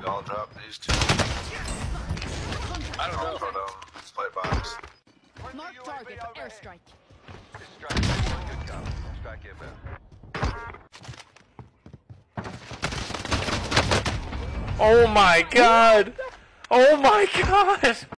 I'll drop these two. I don't know. Throw down split box. Mark target for airstrike. Strike. Good job. Strike inbound. Oh my god! Oh my god!